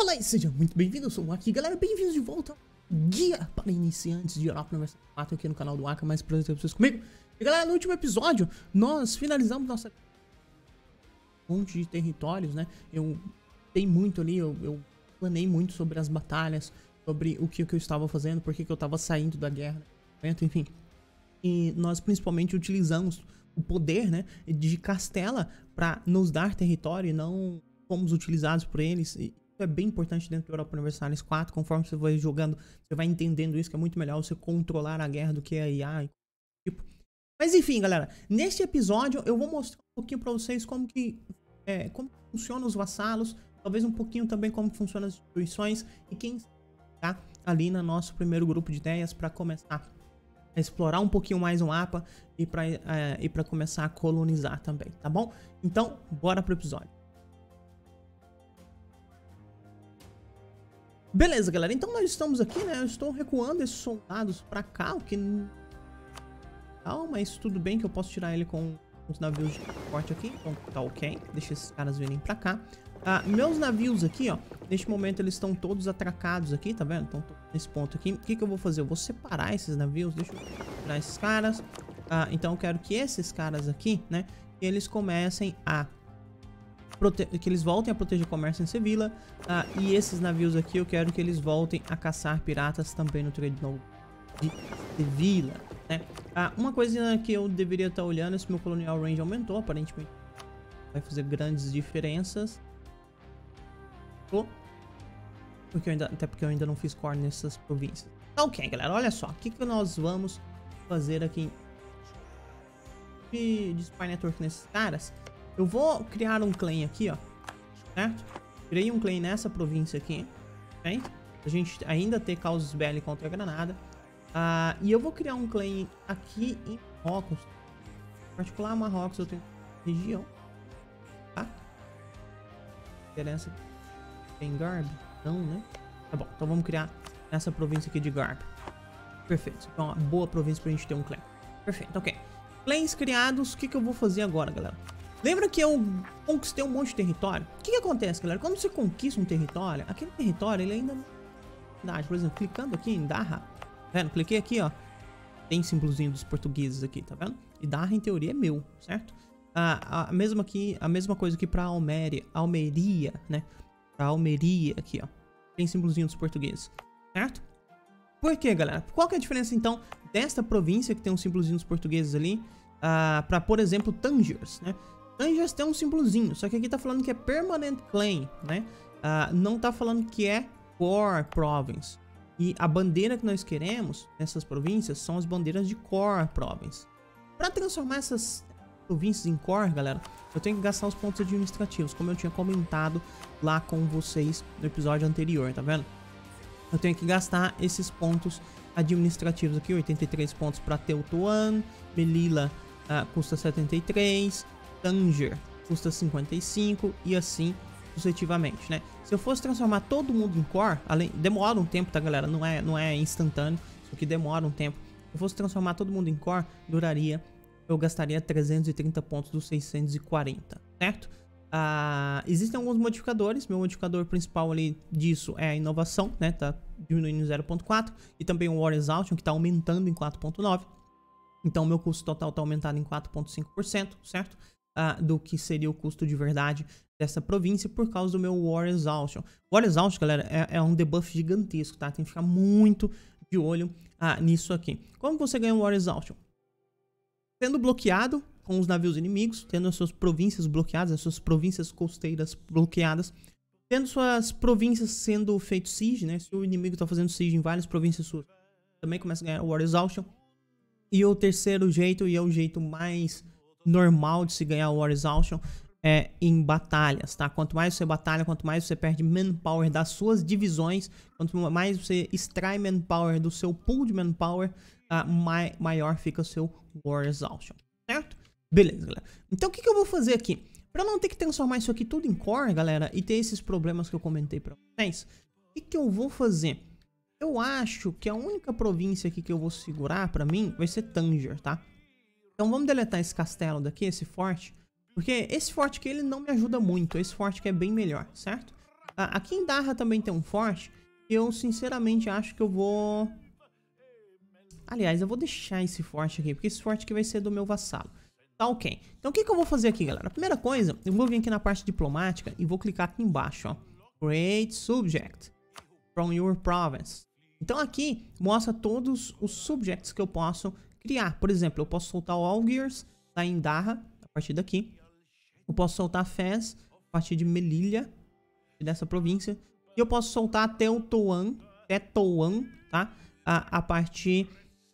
Olá e seja muito bem-vindo, eu sou o Aki, galera, bem-vindos de volta ao Guia para Iniciantes de Europa Universo 4 aqui no canal do Aka, mais prazer ter vocês comigo. E galera, no último episódio, nós finalizamos nossa monte de territórios, né? Eu dei muito ali, eu planei muito sobre as batalhas, sobre o que eu estava fazendo, por que eu estava saindo da guerra, enfim. E nós principalmente utilizamos o poder, né, de Castela para nos dar território e não fomos utilizados por eles. E isso é bem importante dentro do Europa Universalis 4, conforme você vai jogando, você vai entendendo isso, que é muito melhor você controlar a guerra do que a IA. Tipo. Mas enfim, galera, neste episódio eu vou mostrar um pouquinho para vocês como funcionam os vassalos, talvez um pouquinho também como funcionam as instituições e quem está ali no nosso primeiro grupo de ideias para começar a explorar um pouquinho mais o mapa e para começar a colonizar também, tá bom? Então, bora pro episódio. Beleza, galera, então nós estamos aqui, né? Eu estou recuando esses soldados pra cá, o que... Não, mas tudo bem que eu posso tirar ele com os navios de transporte aqui, então tá ok. Deixa esses caras virem pra cá. Meus navios aqui, ó, neste momento eles estão todos atracados aqui, tá vendo? Estão nesse ponto aqui. O que eu vou fazer? Eu vou separar esses navios, deixa eu tirar esses caras. Então eu quero que esses caras aqui, né, eles comecem a... que eles voltem a proteger o comércio em Sevilla. E esses navios aqui eu quero que eles voltem a caçar piratas também no Trade Node de Sevilla, né? Uma coisa que eu deveria estar olhando é se meu Colonial Range aumentou. Aparentemente vai fazer grandes diferenças. Até porque eu ainda não fiz core nessas províncias. Tá ok, galera, olha só. O que nós vamos fazer aqui de Spy Network nesses caras? Eu vou criar um claim aqui, ó, certo? Criei um claim nessa província aqui, ok? A gente ainda ter causas belli contra a Granada. E eu vou criar um claim aqui em Marrocos. Em particular, Marrocos eu tenho região, tá? Diferença em Garb? Não, né? Tá bom, então vamos criar nessa província aqui de Garb. Perfeito, então uma boa província pra gente ter um claim. Perfeito, ok. Claims criados, o que eu vou fazer agora, galera? Lembra que eu conquistei um monte de território? O que acontece, galera? Quando você conquista um território, aquele território, ele ainda não dá. Por exemplo, clicando aqui em Darra, tá vendo? Cliquei aqui, ó. Tem símbolozinho dos portugueses aqui, tá vendo? E Darra, em teoria, é meu, certo? A mesma coisa aqui pra Almeria, né? Pra Almeria aqui, ó. Tem símbolozinho dos portugueses, certo? Por quê, galera? Qual que é a diferença, então, desta província que tem um símbolozinho dos portugueses ali pra, por exemplo, Tangiers, né? Tangiers tem um símbolozinho, só que aqui tá falando que é Permanent Claim, né? Não tá falando que é Core Province. E a bandeira que nós queremos nessas províncias são as bandeiras de Core Province. Para transformar essas províncias em Core, galera, eu tenho que gastar os pontos administrativos, como eu tinha comentado lá com vocês no episódio anterior, tá vendo? Eu tenho que gastar esses pontos administrativos aqui, 83 pontos para Tetuan, Melilla custa 73, Tanger custa 55 e assim sucessivamente, né? Se eu fosse transformar todo mundo em core, demora um tempo, tá, galera? Não é instantâneo, isso aqui demora um tempo. Se eu fosse transformar todo mundo em core, eu gastaria 330 pontos dos 640, certo? Existem alguns modificadores. Meu modificador principal ali disso é a inovação, né? Tá diminuindo em 0.4 e também o War Exhaustion, que tá aumentando em 4.9. Então meu custo total tá aumentado em 4.5%, certo? Do que seria o custo de verdade dessa província por causa do meu War Exhaustion. War Exhaustion, galera, é um debuff gigantesco, tá? Tem que ficar muito de olho nisso aqui. Como você ganha um War Exhaustion? Sendo bloqueado com os navios inimigos, tendo as suas províncias bloqueadas, as suas províncias costeiras bloqueadas, tendo suas províncias sendo feito siege, né? Se o inimigo tá fazendo siege em várias províncias suas, também começa a ganhar o War Exhaustion. E o terceiro jeito, e é o jeito mais normal de se ganhar o War Exhaustion, é em batalhas, tá? Quanto mais você batalha, quanto mais você perde manpower das suas divisões, quanto mais você extrai manpower do seu pool de manpower, maior fica o seu War Exhaustion, certo? Beleza, galera. Então o que eu vou fazer aqui? Pra não ter que transformar isso aqui tudo em core, galera, e ter esses problemas que eu comentei pra vocês, o que eu vou fazer? Eu acho que a única província aqui que eu vou segurar pra mim vai ser Tanger, tá? Então vamos deletar esse castelo daqui, esse forte. Porque esse forte aqui ele não me ajuda muito. Esse forte aqui é bem melhor, certo? Aqui em Darra também tem um forte. E eu sinceramente acho que eu vou... Aliás, eu vou deixar esse forte aqui, porque esse forte aqui vai ser do meu vassalo. Tá ok. Então o que eu vou fazer aqui, galera? A primeira coisa, eu vou vir aqui na parte diplomática e vou clicar aqui embaixo, ó. Create subject from your province. Então aqui mostra todos os subjects que eu posso criar. Por exemplo, eu posso soltar o Algiers lá em Darra, a partir daqui. Eu posso soltar Fez a partir de Melilla, dessa província. E eu posso soltar Tetuan, tá? A partir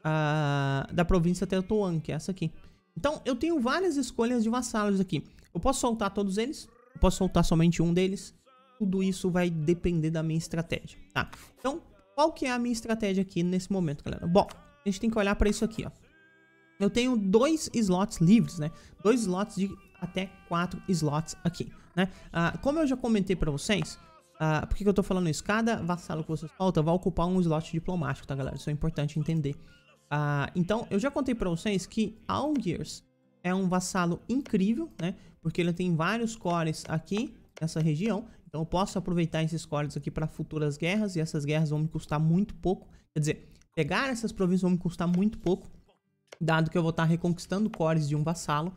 da província Tetuan, que é essa aqui. Então, eu tenho várias escolhas de vassalos aqui. Eu posso soltar todos eles, eu posso soltar somente um deles. Tudo isso vai depender da minha estratégia, tá? Então, qual que é a minha estratégia aqui nesse momento, galera? Bom, a gente tem que olhar para isso aqui, ó. Eu tenho 2 slots livres, né? 2 slots de até 4 slots aqui, né? Como eu já comentei para vocês, por que eu tô falando isso? Cada vassalo que você solta vai ocupar um slot diplomático, tá, galera? Isso é importante entender. Então, eu já contei pra vocês que Algiers é um vassalo incrível, né? Porque ele tem vários cores aqui nessa região. Então, eu posso aproveitar esses cores aqui para futuras guerras. E essas guerras vão me custar muito pouco. Quer dizer, pegar essas províncias vão me custar muito pouco, dado que eu vou estar reconquistando cores de um vassalo.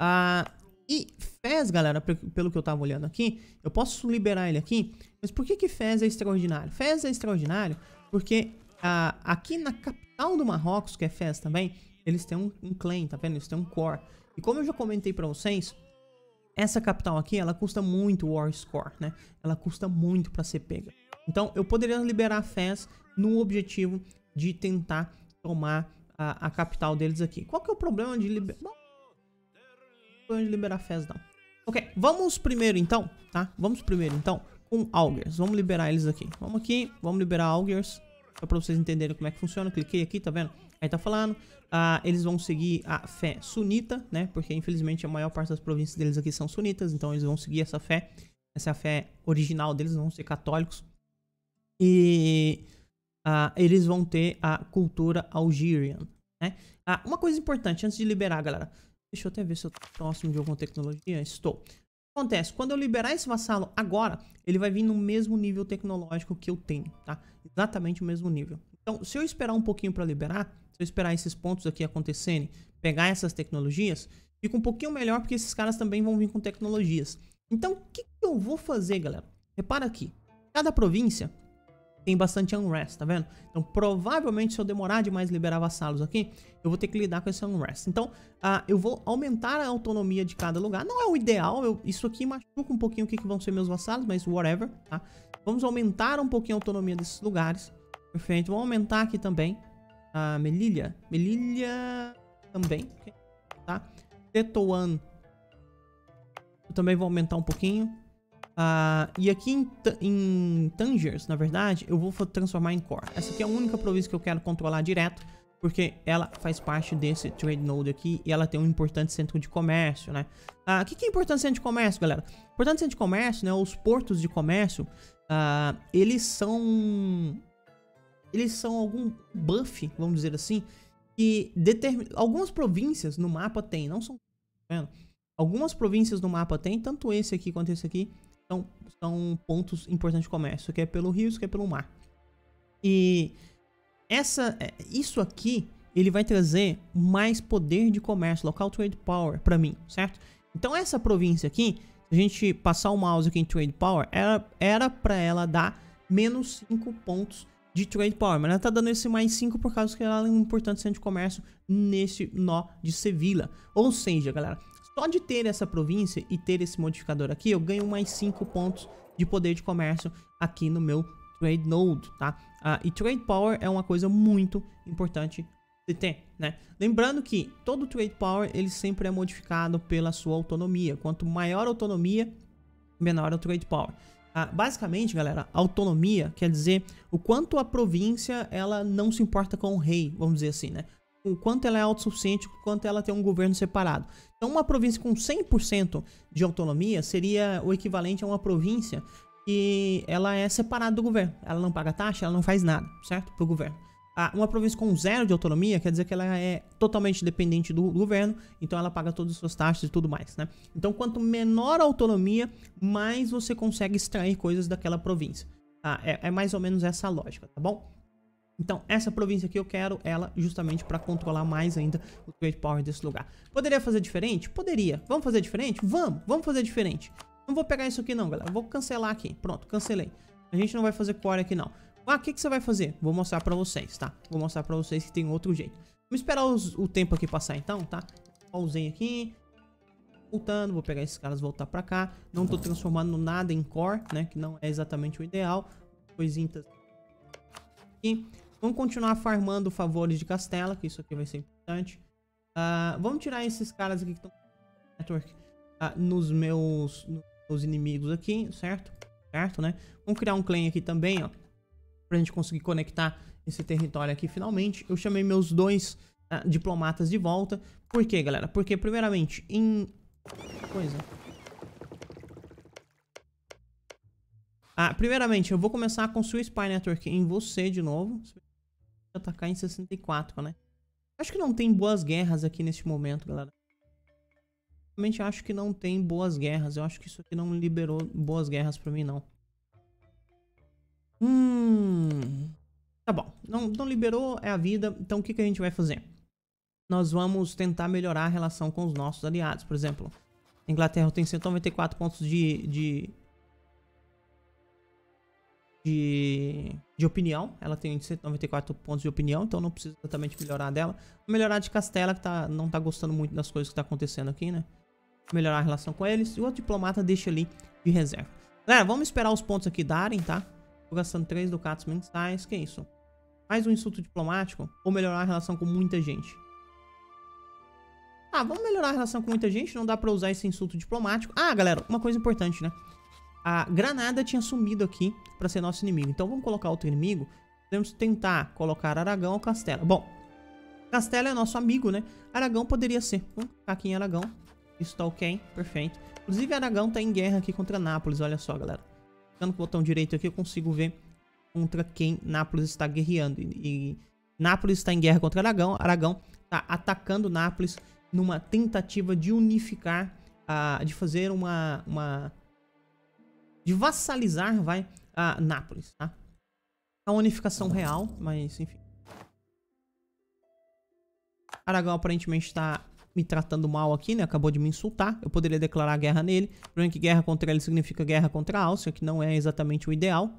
E Fez, galera, pelo que eu tava olhando aqui, eu posso liberar ele aqui. Mas por que Fez é extraordinário? Fez é extraordinário porque aqui na capital do Marrocos, que é Fez também, eles têm um claim, tá vendo? Eles têm um core. E como eu já comentei pra vocês, essa capital aqui, ela custa muito War Score, né? Ela custa muito pra ser pega. Então, eu poderia liberar Fez no objetivo de tentar tomar a capital deles aqui. Qual que é o problema de liberar... Não, não problema de liberar Fez, não. Ok, vamos primeiro então, tá? Vamos primeiro então com Algiers. Vamos liberar eles aqui. Vamos aqui, vamos liberar Algiers. Só pra vocês entenderem como é que funciona. Cliquei aqui, tá vendo? Aí tá falando. Eles vão seguir a fé sunita, né? Porque infelizmente a maior parte das províncias deles aqui são sunitas. Então eles vão seguir essa fé. Essa é a fé original deles, não vão ser católicos. E eles vão ter a cultura Algerian, né? Uma coisa importante antes de liberar, galera. Deixa eu até ver se eu tô próximo de alguma tecnologia. Estou. O que acontece? Quando eu liberar esse vassalo agora, ele vai vir no mesmo nível tecnológico que eu tenho, tá? Exatamente o mesmo nível. Então, se eu esperar um pouquinho para liberar, se eu esperar esses pontos aqui acontecerem, pegar essas tecnologias, fica um pouquinho melhor porque esses caras também vão vir com tecnologias. Então, o que eu vou fazer, galera? Repara aqui. Cada província tem bastante unrest, tá vendo? Então, provavelmente, se eu demorar demais liberar vassalos aqui, eu vou ter que lidar com esse unrest. Então, eu vou aumentar a autonomia de cada lugar. Não é o ideal, isso aqui machuca um pouquinho o que vão ser meus vassalos, mas whatever, tá? Vamos aumentar um pouquinho a autonomia desses lugares. Perfeito. Vamos aumentar aqui também a Melilla. Melilla também, tá? Tetuan eu também vou aumentar um pouquinho. E aqui em Tangiers, na verdade, eu vou transformar em Core. Essa aqui é a única província que eu quero controlar direto, porque ela faz parte desse Trade Node aqui e ela tem um importante centro de comércio, né? O que é importante centro de comércio, galera? Importante centro de comércio, né? Os portos de comércio, eles são algum buff, vamos dizer assim, que determina... Algumas províncias no mapa tem, não são... Tá vendo? Algumas províncias no mapa tem, tanto esse aqui quanto esse aqui, são pontos importantes de comércio. Isso aqui é pelo rio, isso aqui é pelo mar. E isso aqui, ele vai trazer mais poder de comércio, local trade power pra mim, certo? Então essa província aqui, se a gente passar o mouse aqui em trade power, era pra ela dar menos 5 pontos de trade power, mas ela tá dando esse mais 5 por causa que ela é um importante centro de comércio nesse nó de Sevilha. Ou seja, galera, só de ter essa província e ter esse modificador aqui, eu ganho mais 5 pontos de poder de comércio aqui no meu Trade Node, tá? E Trade Power é uma coisa muito importante de ter, né? Lembrando que todo Trade Power, ele sempre é modificado pela sua autonomia. Quanto maior a autonomia, menor é o Trade Power. Basicamente, galera, autonomia quer dizer o quanto a província, ela não se importa com o rei, vamos dizer assim, né? O quanto ela é autossuficiente, o quanto ela tem um governo separado. Então, uma província com 100% de autonomia seria o equivalente a uma província que ela é separada do governo. Ela não paga taxa, ela não faz nada, certo? Para o governo. Uma província com 0 de autonomia quer dizer que ela é totalmente dependente do governo, então ela paga todas as suas taxas e tudo mais, né? Então, quanto menor a autonomia, mais você consegue extrair coisas daquela província. É mais ou menos essa a lógica, tá bom? Então, essa província aqui eu quero ela justamente para controlar mais ainda o trade power desse lugar. Poderia fazer diferente? Poderia. Vamos fazer diferente? Vamos fazer diferente. Não vou pegar isso aqui não, galera. Vou cancelar aqui. Pronto, cancelei. A gente não vai fazer core aqui não. O que você vai fazer? Vou mostrar pra vocês, tá? Vou mostrar pra vocês que tem outro jeito. Vamos esperar o tempo aqui passar então, tá? Pausei aqui. Voltando, vou pegar esses caras e voltar pra cá. Não tô transformando nada em core, né? Que não é exatamente o ideal. Coisinhas aqui. Vamos continuar farmando favores de Castela, que isso aqui vai ser importante. Vamos tirar esses caras aqui que estão network nos meus inimigos aqui, certo? Certo, né? Vamos criar um clan aqui também, ó. Pra gente conseguir conectar esse território aqui finalmente. Eu chamei meus 2 diplomatas de volta. Por quê, galera? Porque, primeiramente, primeiramente, eu vou começar a construir Spy Network em você de novo. Vou atacar em 64, né? Acho que não tem boas guerras aqui neste momento, galera. Realmente acho que não tem boas guerras. Eu acho que isso aqui não liberou boas guerras pra mim, não. Tá bom. Não liberou, é a vida. Então o que a gente vai fazer? Nós vamos tentar melhorar a relação com os nossos aliados. Por exemplo, a Inglaterra tem 194 pontos de opinião. Ela tem 194 pontos de opinião, então não precisa exatamente melhorar dela. Vou melhorar de Castela, que não tá gostando muito das coisas que tá acontecendo aqui, né? Melhorar a relação com eles. E o outro diplomata deixa ali de reserva. Galera, vamos esperar os pontos aqui darem, tá? Tô gastando 3 ducatos mensais. Que isso? Mais um insulto diplomático? Ou melhorar a relação com muita gente? Vamos melhorar a relação com muita gente. Não dá pra usar esse insulto diplomático. Galera, uma coisa importante, né? A Granada tinha sumido aqui pra ser nosso inimigo. Então vamos colocar outro inimigo. Podemos tentar colocar Aragão ou Castela. Bom, Castela é nosso amigo, né? Aragão poderia ser. Vamos colocar aqui em Aragão. Isso tá ok, perfeito. Inclusive Aragão tá em guerra aqui contra Nápoles, olha só, galera. Ficando com o botão direito aqui eu consigo ver contra quem Nápoles está guerreando. E Nápoles está em guerra contra Aragão. Aragão tá atacando Nápoles numa tentativa de unificar, de fazer de vassalizar, Nápoles, tá? A unificação real, mas enfim. Aragão aparentemente está me tratando mal aqui, né? Acabou de me insultar. Eu poderia declarar guerra nele. Lembrando que guerra contra ele significa guerra contra a Áustria, que não é exatamente o ideal.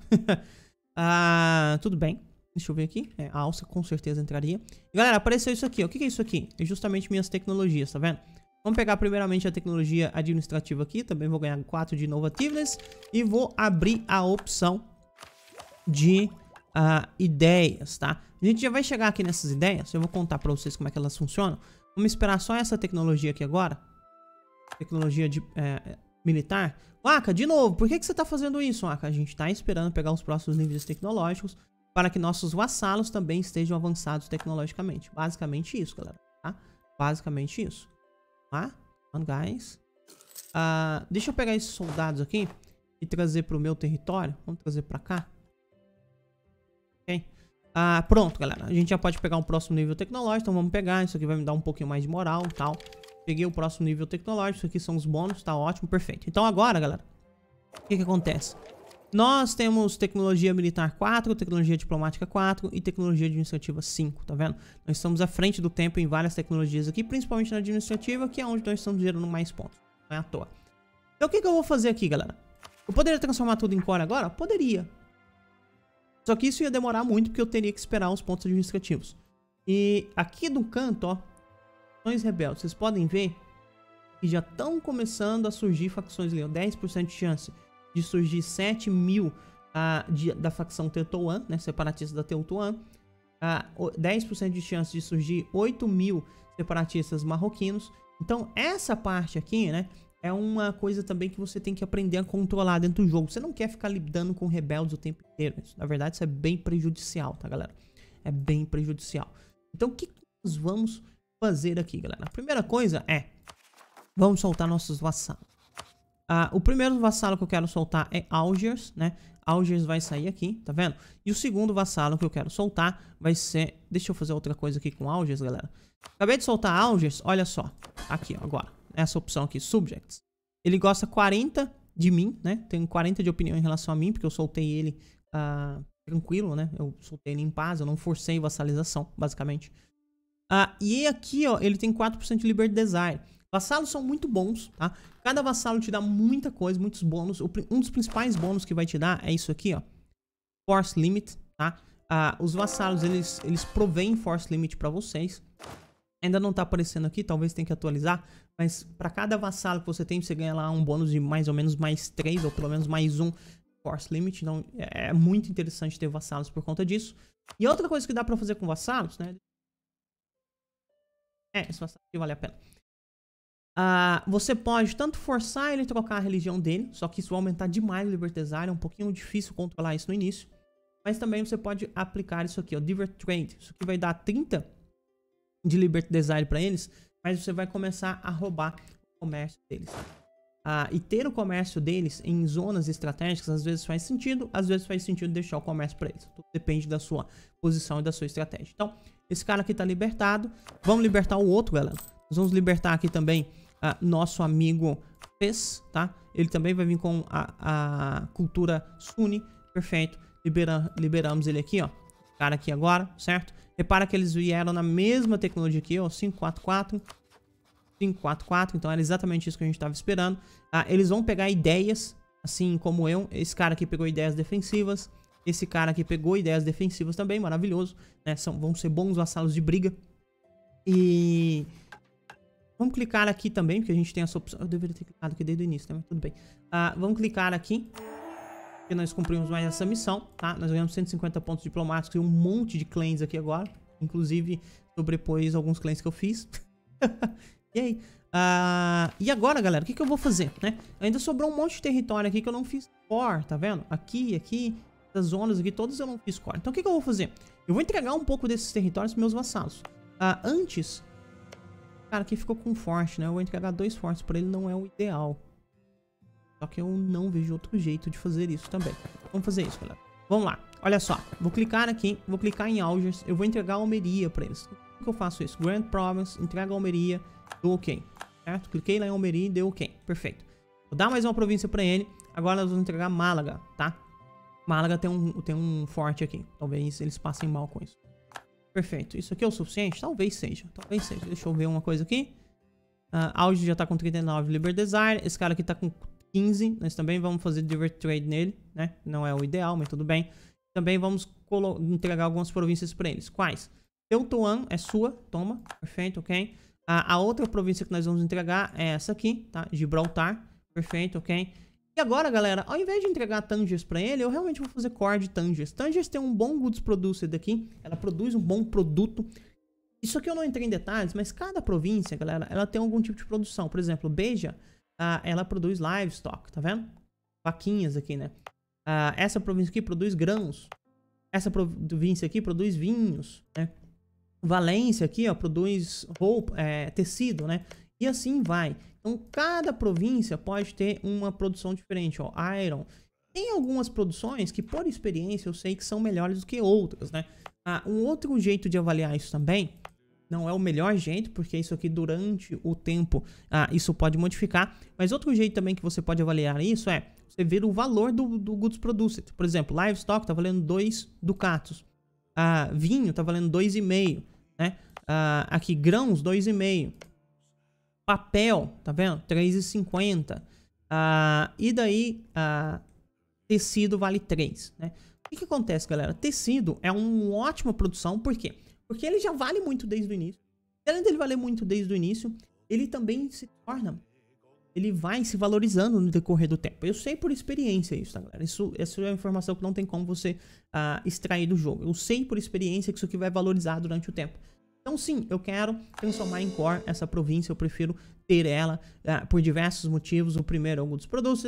Tudo bem. Deixa eu ver aqui. A Áustria com certeza entraria. E, galera, apareceu isso aqui. O que é isso aqui? É justamente minhas tecnologias, tá vendo? Vamos pegar primeiramente a tecnologia administrativa aqui. Também vou ganhar 4 de Innovativeness. E vou abrir a opção de ideias, tá? A gente já vai chegar aqui nessas ideias. Eu vou contar pra vocês como é que elas funcionam. Vamos esperar só essa tecnologia aqui agora. Tecnologia militar. Waka, de novo, por que você tá fazendo isso, Waka? A gente tá esperando pegar os próximos níveis tecnológicos para que nossos vassalos também estejam avançados tecnologicamente. Basicamente isso, galera, tá? Basicamente isso. Tá? On, guys. Deixa eu pegar esses soldados aqui e trazer pro meu território. Vamos trazer pra cá. Ok? Pronto, galera. A gente já pode pegar um próximo nível tecnológico. Então vamos pegar. Isso aqui vai me dar um pouquinho mais de moral e tal. Peguei o próximo nível tecnológico. Isso aqui são os bônus. Tá ótimo, perfeito. Então agora, galera, o que acontece? Nós temos tecnologia militar 4, tecnologia diplomática 4 e tecnologia administrativa 5, tá vendo? Nós estamos à frente do tempo em várias tecnologias aqui, principalmente na administrativa, que é onde nós estamos gerando mais pontos. Não é à toa. Então o que eu vou fazer aqui, galera? Eu poderia transformar tudo em core agora? Poderia. Só que isso ia demorar muito, porque eu teria que esperar os pontos administrativos. E aqui do canto, ó, facções rebeldes, vocês podem ver que já estão começando a surgir facções ali, 10% de chance de surgir 7 mil da facção Tetuan, né, separatistas da Tetuan, 10% de chance de surgir 8 mil separatistas marroquinos. Então essa parte aqui, né, é uma coisa também que você tem que aprender a controlar dentro do jogo. Você não quer ficar lidando com rebeldes o tempo inteiro. Na verdade, isso é bem prejudicial, tá, galera? É bem prejudicial. Então, o que nós vamos fazer aqui, galera? A primeira coisa é, vamos soltar nossos vassalos. O primeiro vassalo que eu quero soltar é Algiers, né? Algiers vai sair aqui, tá vendo? E o segundo vassalo que eu quero soltar vai ser... Deixa eu fazer outra coisa aqui com Algiers, galera. Acabei de soltar Algiers, olha só. Aqui, ó, agora. Essa opção aqui, Subjects. Ele gosta 40 de mim, né? Tenho 40 de opinião em relação a mim, porque eu soltei ele tranquilo, né? Eu soltei ele em paz, eu não forcei vassalização, basicamente. E aqui, ó, ele tem 4% de Liberty Desire. Vassalos são muito bons, tá? Cada vassalo te dá muita coisa, muitos bônus. Um dos principais bônus que vai te dar é isso aqui, ó. Force Limit, tá? Os vassalos, eles provêm Force Limit pra vocês. Ainda não tá aparecendo aqui, talvez tenha que atualizar. Mas pra cada vassalo que você tem, você ganha lá um bônus de mais ou menos mais 3, ou pelo menos mais 1 Force Limit. Então é muito interessante ter vassalos por conta disso. E outra coisa que dá pra fazer com vassalos, né? Esse vassalo aqui vale a pena. Você pode tanto forçar ele a trocar a religião dele, só que isso vai aumentar demais o Liberty Desire, é um pouquinho difícil controlar isso no início. Mas também você pode aplicar isso aqui, ó, Divert Trade. Isso aqui vai dar 30 de Liberty Desire para eles, mas você vai começar a roubar o comércio deles. E ter o comércio deles em zonas estratégicas, às vezes faz sentido deixar o comércio para eles. Tudo depende da sua posição e da sua estratégia. Então, esse cara aqui tá libertado. Vamos libertar o outro, galera. Nós vamos libertar aqui também nosso amigo Fez, tá? Ele também vai vir com a cultura Sunni. Perfeito. Liberamos ele aqui, ó. Esse cara aqui agora, certo? Repara que eles vieram na mesma tecnologia aqui, ó. 544. 544. Então era exatamente isso que a gente estava esperando. Eles vão pegar ideias, assim como eu. Esse cara aqui pegou ideias defensivas. Esse cara aqui pegou ideias defensivas também. Maravilhoso, né? Vão ser bons vassalos de briga. E... vamos clicar aqui também, porque a gente tem essa opção. Eu deveria ter clicado aqui desde o início, tá? Mas tudo bem. Vamos clicar aqui, porque nós cumprimos mais essa missão, tá? Nós ganhamos 150 pontos diplomáticos e um monte de claims aqui agora. Inclusive, sobrepôs alguns claims que eu fiz. E aí? E agora, galera, o que eu vou fazer, né? Ainda sobrou um monte de território aqui que eu não fiz core, tá vendo? Aqui, essas zonas aqui, todas eu não fiz core. Então, o que eu vou fazer? Eu vou entregar um pouco desses territórios para meus vassalos. Antes... cara, aqui ficou com forte, né? Eu vou entregar 2 fortes pra ele, não é o ideal. Só que eu não vejo outro jeito de fazer isso também. Vamos fazer isso, galera. Vamos lá. Olha só. Vou clicar aqui. Vou clicar em Algiers. Eu vou entregar a Almeria pra eles. Como que eu faço isso? Grand Province. Entrega a Almeria. Deu OK. Certo? Cliquei lá em Almeria e deu OK. Perfeito. Vou dar mais uma província pra ele. Agora nós vamos entregar Málaga, tá? Málaga tem um forte aqui. Talvez eles passem mal com isso. Perfeito. Isso aqui é o suficiente? Talvez seja. Talvez seja. Deixa eu ver uma coisa aqui. Algiers já tá com 39 Liberty Desire. Esse cara aqui tá com 15. Nós também vamos fazer Divert Trade nele, né? Não é o ideal, mas tudo bem. Também vamos entregar algumas províncias pra eles. Quais? Teutoan é sua. Toma. Perfeito, ok. A outra província que nós vamos entregar é essa aqui, tá? Gibraltar. Perfeito, ok. E agora, galera, ao invés de entregar Tangiers pra ele, eu realmente vou fazer core de Tangiers. Tangiers tem um bom goods producer daqui. Ela produz um bom produto. Isso aqui eu não entrei em detalhes, mas cada província, galera, ela tem algum tipo de produção. Por exemplo, Beja, ela produz livestock, tá vendo? Vaquinhas aqui, né? Essa província aqui produz grãos. Essa província aqui produz vinhos, né? Valência aqui, ó, produz roupa, tecido, né? E assim vai. Então, cada província pode ter uma produção diferente, ó. Iron. Tem algumas produções que, por experiência, eu sei que são melhores do que outras, né? Um outro jeito de avaliar isso também, não é o melhor jeito, porque isso aqui, durante o tempo, isso pode modificar. Mas outro jeito também que você pode avaliar isso é você ver o valor do Goods Produced. Por exemplo, Livestock tá valendo 2 ducatos. Vinho tá valendo 2,5, né? Aqui, grãos, 2,5. Papel, tá vendo? 3,50. E daí, tecido vale 3, né? O que acontece, galera? Tecido é uma ótima produção, por quê? Porque ele já vale muito desde o início. Além dele valer muito desde o início, ele também se torna... ele vai se valorizando no decorrer do tempo. Eu sei por experiência isso, tá, galera? Essa é uma informação que não tem como você extrair do jogo. Eu sei por experiência que isso aqui vai valorizar durante o tempo. Então sim, eu quero transformar em core essa província, eu prefiro ter ela por diversos motivos. O primeiro é o Goods Produced,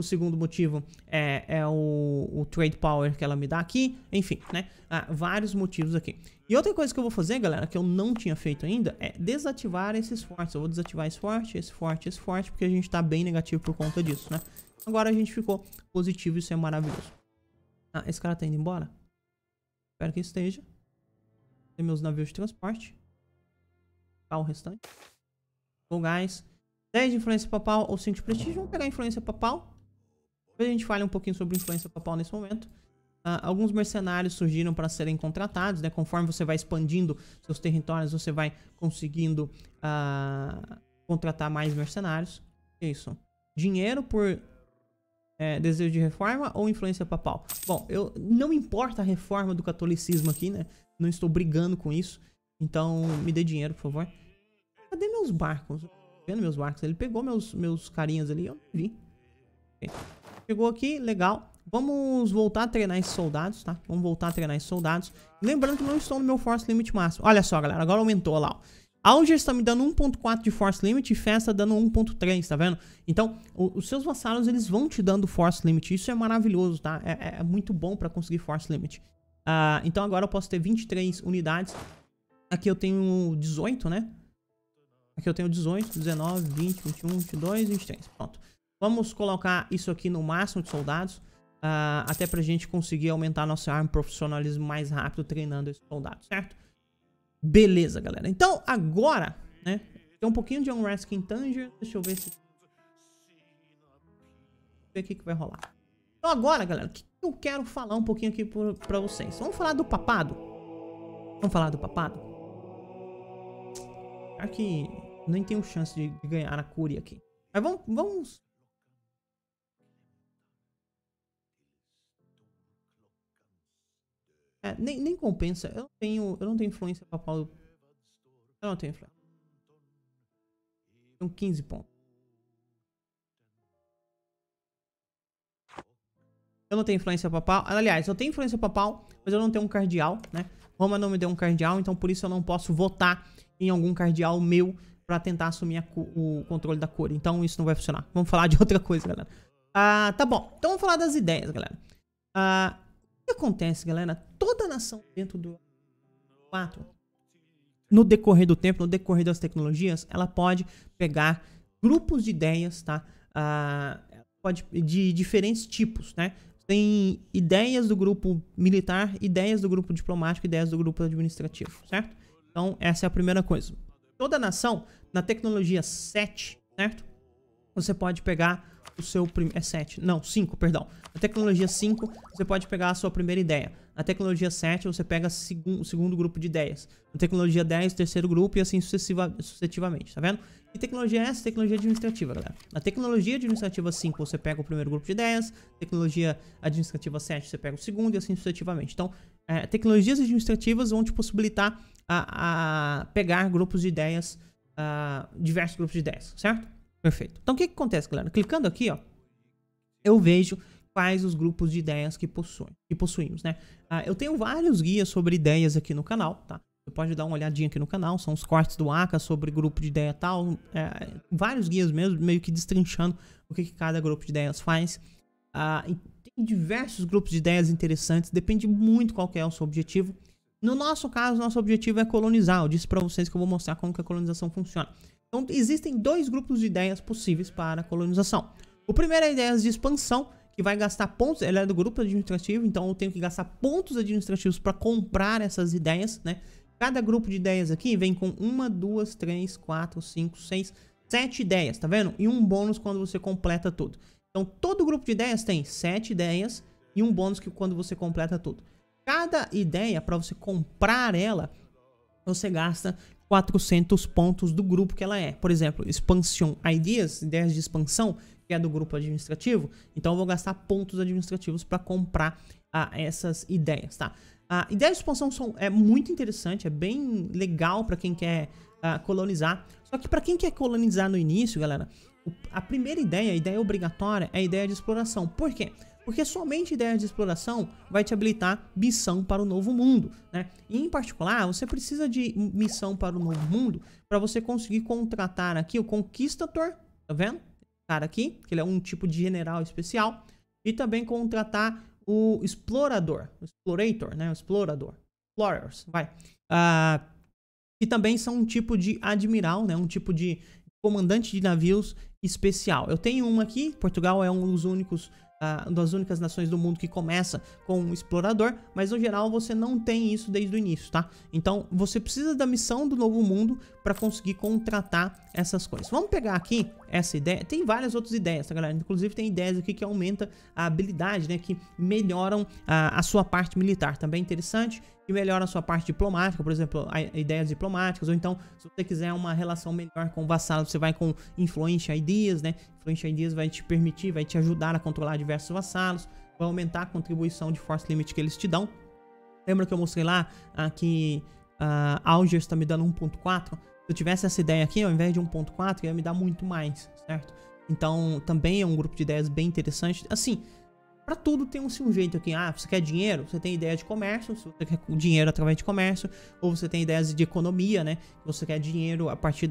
O segundo motivo é o trade power que ela me dá aqui. Enfim, né? Vários motivos aqui. E outra coisa que eu vou fazer, galera, que eu não tinha feito ainda, é desativar esses fortes. Eu vou desativar esse forte, porque a gente tá bem negativo por conta disso, né? Agora a gente ficou positivo, isso é maravilhoso. Esse cara tá indo embora? Espero que esteja. Tem meus navios de transporte. O restante. Bom, guys. 10 de influência papal ou 5 de prestígio. Vamos pegar a influência papal. Depois a gente fala um pouquinho sobre influência papal nesse momento. Alguns mercenários surgiram para serem contratados, né? Conforme você vai expandindo seus territórios, você vai conseguindo contratar mais mercenários. Que é isso? Dinheiro por desejo de reforma ou influência papal? Bom, não importa a reforma do catolicismo aqui, né? Não estou brigando com isso. Então, me dê dinheiro, por favor. Cadê meus barcos? Vendo meus barcos? Ele pegou meus carinhas ali, eu não vi. Okay. Chegou aqui, legal. Vamos voltar a treinar esses soldados, tá? Vamos voltar a treinar esses soldados. Lembrando que não estou no meu Force Limit máximo. Olha só, galera, agora aumentou lá, ó. Alger está me dando 1.4 de Force Limit e Festa dando 1.3, tá vendo? Então, os seus vassalos, eles vão te dando Force Limit. Isso é maravilhoso, tá? É muito bom pra conseguir Force Limit. Então agora eu posso ter 23 unidades. Aqui eu tenho 18, né? Aqui eu tenho 18, 19, 20, 21, 22, 23. Pronto. Vamos colocar isso aqui no máximo de soldados. Até pra gente conseguir aumentar nosso arma profissionalismo mais rápido treinando esses soldados, certo? Beleza, galera. Então, agora, né? Tem um pouquinho de Unrest aqui em Tanger. Deixa eu ver se... ver o que vai rolar. Então agora, galera, o que eu quero falar um pouquinho aqui pra vocês? Vamos falar do papado? Vamos falar do papado? Claro que nem tenho chance de ganhar a Cúria aqui. Mas vamos... nem compensa. Eu não tenho influência papal. Eu não tenho influência. Tenho 15 pontos. Eu não tenho influência papal. Aliás, eu tenho influência papal, mas eu não tenho um cardeal, né? Roma não me deu um cardeal, então por isso eu não posso votar em algum cardeal meu pra tentar assumir o controle da cor. Então isso não vai funcionar. Vamos falar de outra coisa, galera. Tá bom. Então vamos falar das ideias, galera. O que acontece, galera? Toda nação dentro do 4, no decorrer do tempo, no decorrer das tecnologias, ela pode pegar grupos de ideias, tá? De diferentes tipos, né? Tem ideias do grupo militar, ideias do grupo diplomático, ideias do grupo administrativo, certo? Então, essa é a primeira coisa. Toda nação, na tecnologia 7, certo? Você pode pegar o seu primeiro... 5, perdão. Na tecnologia 5, você pode pegar a sua primeira ideia. Na tecnologia 7, você pega o segundo grupo de ideias. Na tecnologia 10, o terceiro grupo e assim sucessivamente, tá vendo? E tecnologia essa? Tecnologia administrativa, galera. Na tecnologia administrativa 5, você pega o primeiro grupo de ideias. Tecnologia administrativa 7, você pega o segundo e assim sucessivamente. Então, tecnologias administrativas vão te possibilitar a pegar grupos de ideias, diversos grupos de ideias, certo? Perfeito. Então, o que acontece, galera? Clicando aqui, ó, eu vejo quais os grupos de ideias que possuímos, né? Eu tenho vários guias sobre ideias aqui no canal, tá? Você pode dar uma olhadinha aqui no canal, são os cortes do Aka sobre grupo de ideia tal, vários guias mesmo, meio que destrinchando o que cada grupo de ideias faz. Tem diversos grupos de ideias interessantes, depende muito qual que é o seu objetivo. No nosso caso, nosso objetivo é colonizar. Eu disse pra vocês que eu vou mostrar como que a colonização funciona. Então, existem dois grupos de ideias possíveis para a colonização. O primeiro é ideias de expansão, que vai gastar pontos, ela é do grupo administrativo, então eu tenho que gastar pontos administrativos para comprar essas ideias, né? Cada grupo de ideias aqui vem com 1, 2, 3, 4, 5, 6, 7 ideias, tá vendo? E um bônus quando você completa tudo. Então, todo grupo de ideias tem 7 ideias e um bônus quando você completa tudo. Cada ideia, para você comprar ela, você gasta 400 pontos do grupo que ela é. Por exemplo, Expansion Ideas, ideias de expansão, que é do grupo administrativo. Então eu vou gastar pontos administrativos para comprar essas ideias, tá? A ideia de expansão é muito interessante, é bem legal para quem quer colonizar. Só que para quem quer colonizar no início, galera, a primeira ideia, a ideia obrigatória, é a ideia de exploração. Por quê? Porque somente ideia de exploração vai te habilitar missão para o novo mundo, né? E em particular, você precisa de missão para o novo mundo para você conseguir contratar aqui o Conquistador, tá vendo? cara aqui, que ele é um tipo de general especial. E também contratar o Explorador, o Explorator, né? O Explorador. Explorers, vai. Que também são um tipo de admiral, né? Um tipo de comandante de navios especial. Eu tenho uma aqui, Portugal é um dos únicos, das únicas nações do mundo que começa com um explorador, mas no geral você não tem isso desde o início, tá? Então você precisa da missão do Novo Mundo para conseguir contratar essas coisas. Vamos pegar aqui essa ideia, tem várias outras ideias, tá, galera? Inclusive tem ideias aqui que aumentam a habilidade, né? Que melhoram a sua parte militar, também interessante. Que melhora a sua parte diplomática, por exemplo, ideias diplomáticas, ou então, se você quiser uma relação melhor com o vassalo, você vai com Influential Ideas, né? Influential Ideas vai te permitir, vai te ajudar a controlar diversos vassalos, vai aumentar a contribuição de Force Limit que eles te dão. Lembra que eu mostrei lá que Algiers está me dando 1.4? Se eu tivesse essa ideia aqui, ao invés de 1.4, ia me dar muito mais, certo? Então, também é um grupo de ideias bem interessante. Assim, pra tudo tem um jeito aqui. Você quer dinheiro? Você tem ideia de comércio. Se você quer dinheiro através de comércio. Ou você tem ideias de economia, né? Você quer dinheiro a partir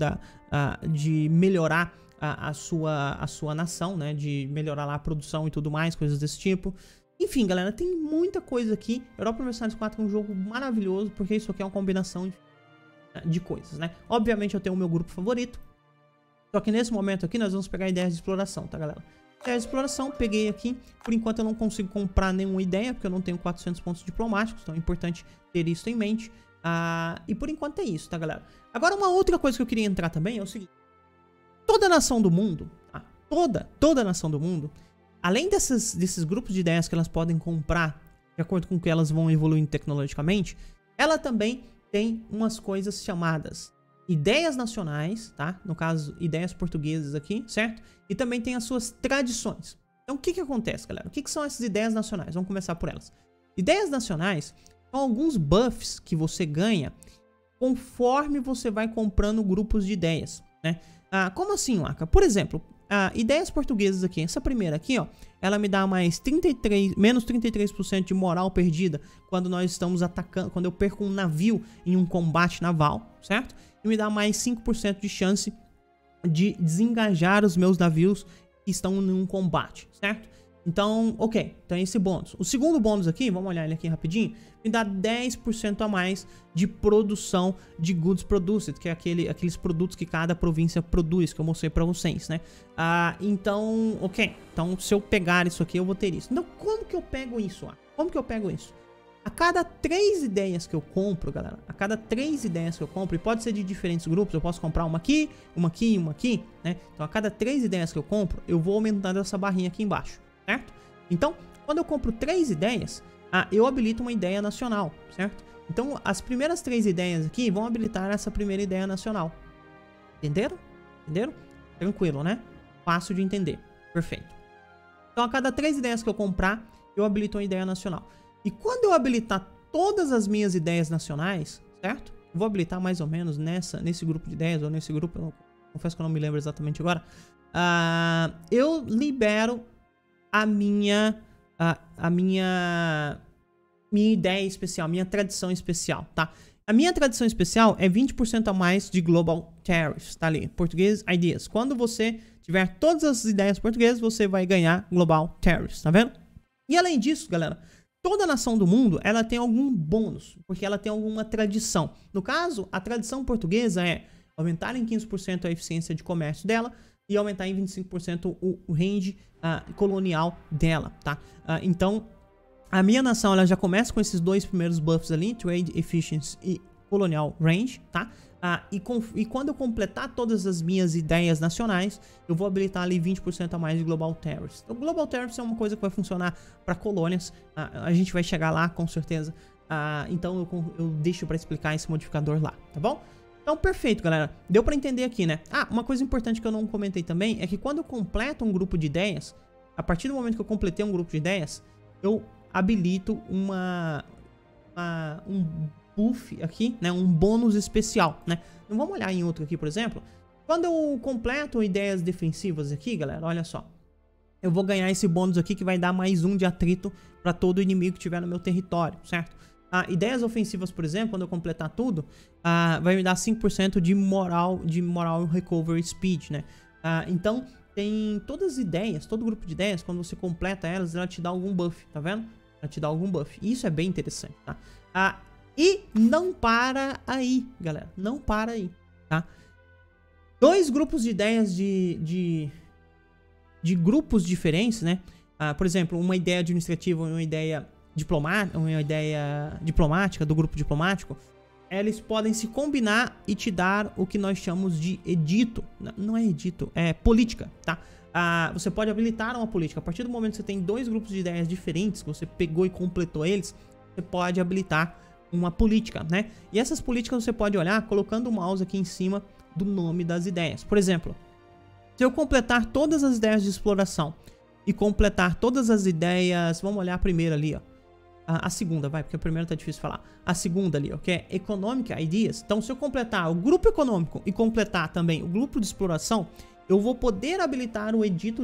de melhorar a sua nação, né? De melhorar lá a produção e tudo mais, coisas desse tipo. Enfim, galera, tem muita coisa aqui. Europa Mercenários 4 é um jogo maravilhoso, porque isso aqui é uma combinação de coisas, né? Obviamente eu tenho o meu grupo favorito. Só que nesse momento aqui nós vamos pegar ideias de exploração, tá, galera? Ideia de exploração, peguei aqui. Por enquanto eu não consigo comprar nenhuma ideia, porque eu não tenho 400 pontos diplomáticos, então é importante ter isso em mente. E por enquanto é isso, tá, galera? Agora uma outra coisa que eu queria entrar também é o seguinte. Toda nação do mundo, tá? Toda nação do mundo, além desses grupos de ideias que elas podem comprar, de acordo com que elas vão evoluindo tecnologicamente, ela também tem umas coisas chamadas ideias nacionais, tá? No caso, ideias portuguesas aqui, certo? E também tem as suas tradições. Então, o que acontece, galera? O que são essas ideias nacionais? Vamos começar por elas. Ideias nacionais são alguns buffs que você ganha conforme você vai comprando grupos de ideias, né? Como assim, Waka? Por exemplo, ideias portuguesas aqui. Essa primeira aqui, ó, ela me dá menos 33% de moral perdida quando nós estamos atacando, quando eu perco um navio em um combate naval, certo? E me dá mais 5% de chance de desengajar os meus navios que estão em um combate, certo? Então, ok, então esse bônus. O segundo bônus aqui, vamos olhar ele aqui rapidinho, me dá 10% a mais de produção de goods produced, que é aqueles produtos que cada província produz, que eu mostrei pra vocês, né? Então, ok, então se eu pegar isso aqui, eu vou ter isso. Então, como que eu pego isso? Como que eu pego isso? A cada 3 ideias que eu compro, galera, a cada 3 ideias que eu compro, e pode ser de diferentes grupos, eu posso comprar uma aqui e uma aqui, né? Então, a cada 3 ideias que eu compro, eu vou aumentando essa barrinha aqui embaixo, certo? Então, quando eu compro 3 ideias, eu habilito uma ideia nacional, certo? Então, as primeiras 3 ideias aqui vão habilitar essa primeira ideia nacional. Entenderam? Entenderam? Tranquilo, né? Fácil de entender. Perfeito. Então, a cada 3 ideias que eu comprar, eu habilito uma ideia nacional. E quando eu habilitar todas as minhas ideias nacionais, certo? Vou habilitar mais ou menos nesse grupo de ideias, ou nesse grupo, eu confesso que eu não me lembro exatamente agora. Eu libero a minha ideia especial, minha tradição especial, tá? A minha tradição especial é 20% a mais de Global Tariffs, tá ali, português Ideas. Quando você tiver todas as ideias portuguesas, você vai ganhar Global Tariffs, tá vendo? E além disso, galera, toda nação do mundo, ela tem algum bônus, porque ela tem alguma tradição. No caso, a tradição portuguesa é aumentar em 15% a eficiência de comércio dela e aumentar em 25% o range colonial dela, tá? Então, a minha nação, ela já começa com esses 2 primeiros buffs ali, Trade Efficiency e Colonial Range, tá? E quando eu completar todas as minhas ideias nacionais, eu vou habilitar ali 20% a mais de Global Tariffs. Então, Global Tariffs é uma coisa que vai funcionar para colônias. A gente vai chegar lá, com certeza. Então, eu deixo para explicar esse modificador lá, tá bom? Então, perfeito, galera. Deu para entender aqui, né? Uma coisa importante que eu não comentei também é que quando eu completo um grupo de ideias, a partir do momento que eu completei um grupo de ideias, eu habilito um buff aqui, né, um bônus especial, né? Então vamos olhar em outro aqui, por exemplo. Quando eu completo ideias defensivas aqui, galera, olha só. Eu vou ganhar esse bônus aqui que vai dar mais 1 de atrito para todo inimigo que tiver no meu território, certo? Ideias ofensivas, por exemplo, quando eu completar tudo, vai me dar 5% de moral recovery speed, né? Então, tem todas as ideias, todo grupo de ideias, quando você completa elas, ela te dá algum buff, tá vendo? Ela te dá algum buff. E isso é bem interessante, tá? E não para aí, galera. Não para aí, tá? 2 grupos de ideias de grupos diferentes, né? Por exemplo, uma ideia administrativa e uma ideia diplomática, do grupo diplomático, eles podem se combinar e te dar o que nós chamamos de edito. Não é edito, é política, tá? Você pode habilitar uma política. A partir do momento que você tem 2 grupos de ideias diferentes, que você pegou e completou eles, você pode habilitar uma política, né? E essas políticas você pode olhar colocando o mouse aqui em cima do nome das ideias. Por exemplo, se eu completar todas as ideias de exploração e completar todas as ideias... Vamos olhar a primeira ali, ó. A segunda, vai, porque a primeira tá difícil de falar. A segunda ali, ó, que é Economic Ideas. Então, se eu completar o grupo econômico e completar também o grupo de exploração, eu vou poder habilitar o edito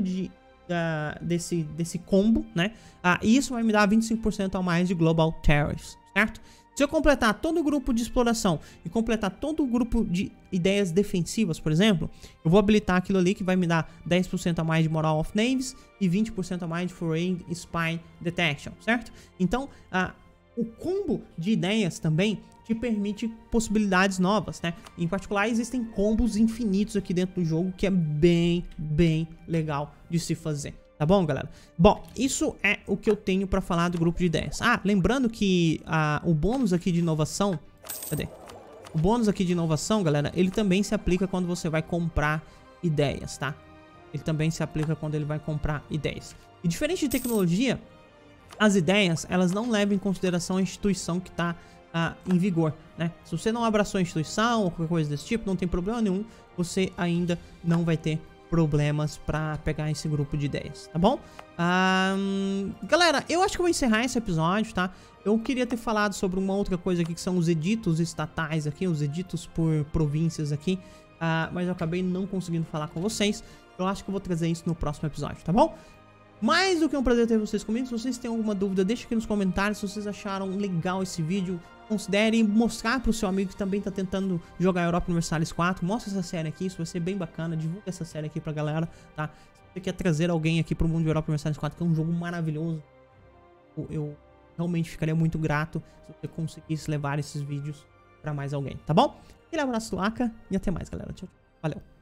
desse combo, né? E isso vai me dar 25% a mais de Global Tariffs, certo? Se eu completar todo o grupo de exploração e completar todo o grupo de ideias defensivas, por exemplo, eu vou habilitar aquilo ali que vai me dar 10% a mais de Moral of Navies e 20% a mais de Foreign Spy Detection, certo? Então, o combo de ideias também te permite possibilidades novas, né? Em particular, existem combos infinitos aqui dentro do jogo, que é bem legal de se fazer. Tá bom, galera? Bom, isso é o que eu tenho pra falar do grupo de ideias. Lembrando que o bônus aqui de inovação... Cadê? O bônus aqui de inovação, galera, ele também se aplica quando você vai comprar ideias, tá? Ele também se aplica quando ele vai comprar ideias. E diferente de tecnologia, as ideias, elas não levam em consideração a instituição que tá em vigor, né? Se você não abraçou a instituição ou qualquer coisa desse tipo, não tem problema nenhum. Você ainda não vai ter problemas pra pegar esse grupo de ideias, tá bom? Galera, eu acho que eu vou encerrar esse episódio, tá? Eu queria ter falado sobre uma outra coisa aqui, que são os editos estatais aqui, os editos por províncias aqui, mas eu acabei não conseguindo falar com vocês. Eu acho que eu vou trazer isso no próximo episódio, tá bom? Mais do que um prazer ter vocês comigo. Se vocês têm alguma dúvida, deixa aqui nos comentários. Se vocês acharam legal esse vídeo, considerem mostrar pro seu amigo que também tá tentando jogar Europa Universalis 4. Mostra essa série aqui, isso vai ser bem bacana. Divulga essa série aqui pra galera, tá? Se você quer trazer alguém aqui pro mundo de Europa Universalis 4, que é um jogo maravilhoso, eu realmente ficaria muito grato se você conseguisse levar esses vídeos pra mais alguém, tá bom? Aquele abraço do Aka e até mais, galera. Tchau, tchau. Valeu.